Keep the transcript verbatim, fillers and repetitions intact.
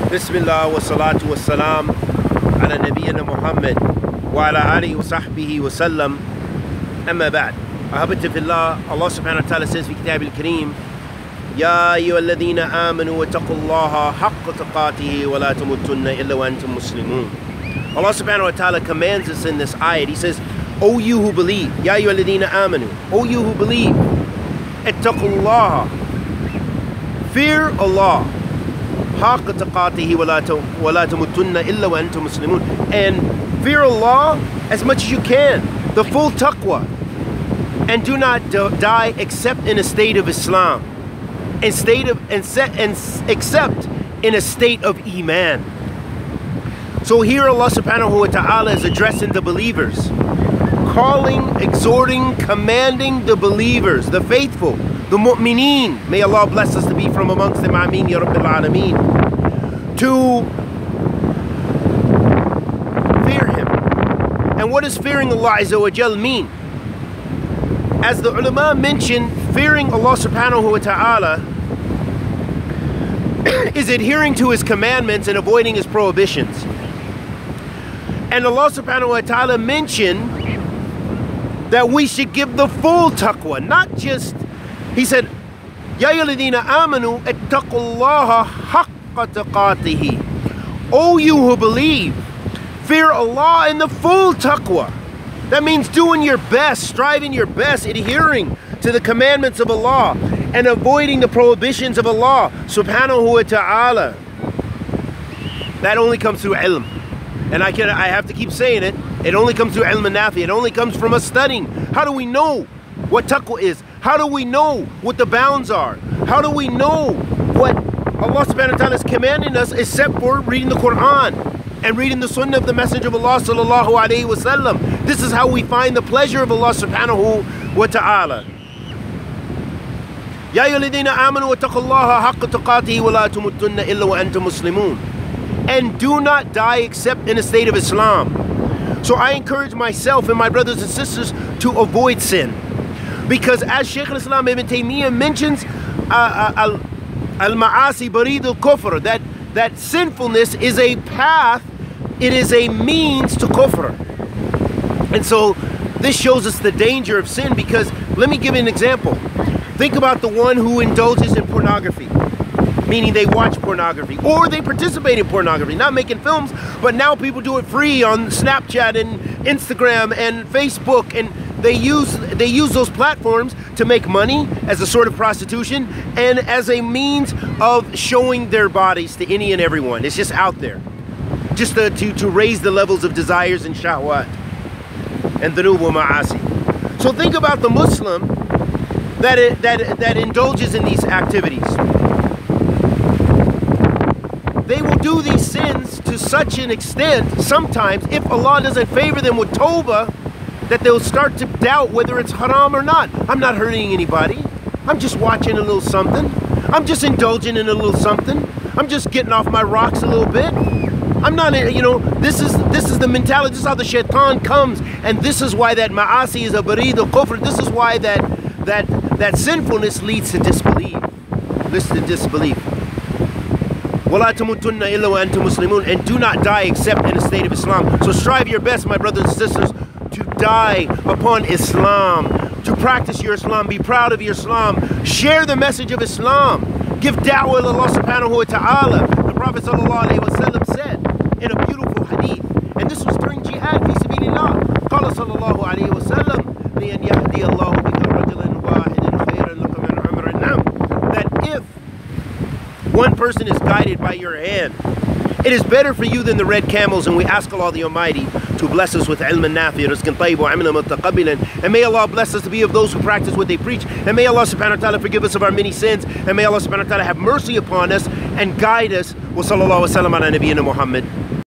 Bismillah wa salatu wa salam ala nabiyyina Muhammad wa ala alihi wa sahbihi wa sallam. Amma ba'd. Ahabati fillah, Allah subhanahu wa ta'ala says fi kitab al-kareem, Ya ayyuhalladhina amanu wa taqullaha haqqa taqatihi wa la tamutunna illa wa antum muslimun. Allah subhanahu wa ta'ala commands us in this ayat. He says, O you who believe, Ya ayyuhalladhina amanu, O you who believe, ittaqullaha, fear Allah, haqqa taqatihi wa la tamutunna illa wa antum muslimun, and fear Allah as much as you can, the full taqwa, and do not die except in a state of Islam, and state of and set and except in a state of Iman. So here Allah subhanahu wa ta'ala is addressing the believers, calling, exhorting, commanding the believers, the faithful, the mu'mineen. May Allah bless us to be from amongst them. Ameen ya Rabbil Alameen. To fear Him. And what does fearing Allah Azza wa Jal mean? As the ulama mentioned, fearing Allah subhanahu wa ta'ala is adhering to His commandments and avoiding His prohibitions. And Allah subhanahu wa ta'ala mentioned that we should give the full taqwa, not just, He said, Ya ayyuhalladhina amanu ittaqullaha haqqa taqatihi. O you who believe, fear Allah in the full taqwa. That means doing your best, striving your best, adhering to the commandments of Allah and avoiding the prohibitions of Allah subhanahu wa ta'ala. That only comes through ilm. And I can I have to keep saying it. It only comes through ilm nafi. It only comes from us studying. How do we know what taqwa is? How do we know what the bounds are? How do we know what Allah subhanahu wa ta'ala is commanding us except for reading the Quran and reading the sunnah of the Messenger of Allah sallallahu alayhi wa sallam? This is how we find the pleasure of Allah subhanahu wa ta'ala. Ya ayyuhalladhina amanu wattaqullaha haqqa taqatihi wa la tamutunna illa wa antum muslimun. And do not die except in a state of Islam. So I encourage myself and my brothers and sisters to avoid sin. Because as Shaykh al-Islam Ibn Taymiyyah mentions, uh, uh, al-ma'asi barid al-kufr, that, that sinfulness is a path, it is a means to kufr. And so this shows us the danger of sin, because let me give you an example. Think about the one who indulges in pornography, meaning they watch pornography or they participate in pornography, not making films, but now people do it free on Snapchat and Instagram and Facebook, and they use they use those platforms to make money as a sort of prostitution and as a means of showing their bodies to any and everyone. It's just out there, just to, to, to raise the levels of desires and shahwat and dhunub wa ma'asi. So think about the Muslim that, it, that, that indulges in these activities. They will do these sins to such an extent, sometimes, if Allah doesn't favor them with tawbah, that they'll start to doubt whether it's haram or not. I'm not hurting anybody. I'm just watching a little something. I'm just indulging in a little something. I'm just getting off my rocks a little bit. I'm not, you know, this is this is the mentality. This is how the shaitan comes, and this is why that ma'asi is a barid al-kufr. This is why that that that sinfulness leads to disbelief. Leads to disbelief. وَلَا تَمُوتُنَّ إِلَّا وَأَنْتُمْ مُسْلِمُونَ. And do not die except in a state of Islam. So strive your best, my brothers and sisters, to die upon Islam, to practice your Islam, be proud of your Islam, share the message of Islam, give da'wah to Allah subhanahu wa ta'ala. The Prophet sallallahu alayhi wa sallam said in a beautiful hadith, and this was during jihad fi sabilillah, قال صلى الله عليه وسلم لأن يهدي الله بك رجلا واحدا خيرا لك من عمر النعم. That if one person is guided by your hand, it is better for you than the red camels. And we ask Allah the Almighty to bless us with ilm nafi, rizqan tayyib wa amalan mutaqabbalan. And may Allah bless us to be of those who practice what they preach. And may Allah subhanahu wa ta'ala forgive us of our many sins. And may Allah subhanahu wa ta'ala have mercy upon us and guide us. Wa sallallahu wa sallam ala nabiyyina Muhammad.